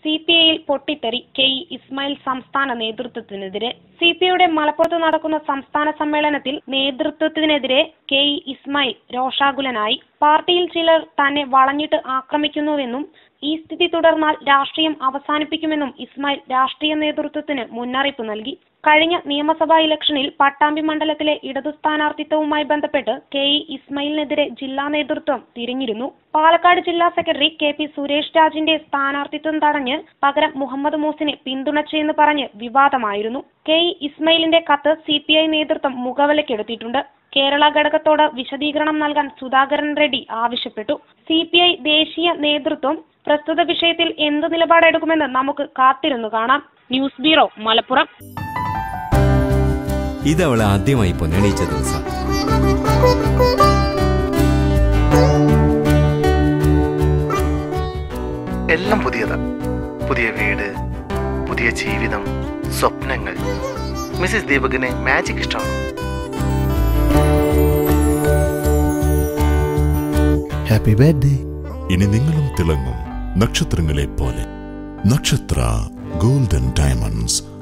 CPIയിൽ പൊട്ടിത്തെറി KE ഇസ്മായിൽ സംസ്ഥാന നേതൃത്വത്തിനെതിരെ. CPIയുടെ മലപ്പുറത്ത് നടക്കുന്ന സംസ്ഥാന സമ്മേളനത്തിൽ നേതൃത്വത്തിനെതിരെ KE ഇസ്മായിൽ രോഷാകുലനായി. പാർട്ടിയിൽ ചിലർ തന്നെ വളഞ്ഞിട്ട് ആക്രമിക്കുന്നുവെന്നും ഈ സ്ഥിതി തുടർന്നാൽ രാഷ്ട്രീയം അവസാനിപ്പിക്കുമെന്നും ഇസ്മായിൽ രാഷ്ട്രീയ നേതൃത്വത്തിന് മുന്നറിയിപ്പ് നൽകി. കഴിഞ്ഞ നിയമസഭാ ഇലക്ഷനിൽ പട്ടാമ്പി മണ്ഡലത്തിലെ ഇടതു സ്ഥാനാർത്ഥിത്വവുമായി ബന്ധപ്പെട്ട് KE ഇസ്മായിലിനെതിരെ ജില്ലാ നേതൃത്വം തിരിഞ്ഞിരുന്നു. പാലക്കാട് ജില്ലാ സെക്രട്ടറി KP സുരേഷ് രാജിന്റെ സ്ഥാനാർത്ഥിത്വം തടഞ്ഞ് പകരം മുഹമ്മദ് മൂസിനെ പിന്തുണച്ചെന്ന് പറഞ്ഞ് വിവാദമായിരുന്നു. KE ഇസ്മായിലിന്റെ കത്ത് CPI നേതൃത്വം മുഖവിലക്കെടുത്തിട്ടുണ്ട്. കേരള ഘടകത്തോട് വിശദീകരണം നൽകാൻ സുധാകരൻ റെഡ്ഡി ആവശ്യപ്പെട്ടു. CPI ദേശീയ നേതൃത്വം പ്രസ്തുത വിഷയത്തിൽ എന്ത് നിലപാടെടുക്കുമെന്ന് നമുക്ക് കാത്തിരുന്നു കാണാം. News bureau, Malappuram. ഇതവളെ ആദ്യമായി പൊന്നണിയിച്ച ദിവസം. എല്ലാം പുതിയത്. പുതിയ വീട്, പുതിയ ജീവിതം, സ്വപ്നങ്ങൾ. മിസ്സിസ് ദീപകിന് മാജിക് ഇഷ്ടമാണ്. Happy birthday. ഇനി നിങ്ങളും തിളങ്ങും നക്ഷത്രങ്ങളെ പോലെ. നക്ഷത്ര ഗോൾഡൻ ഡയമണ്ട്സ്.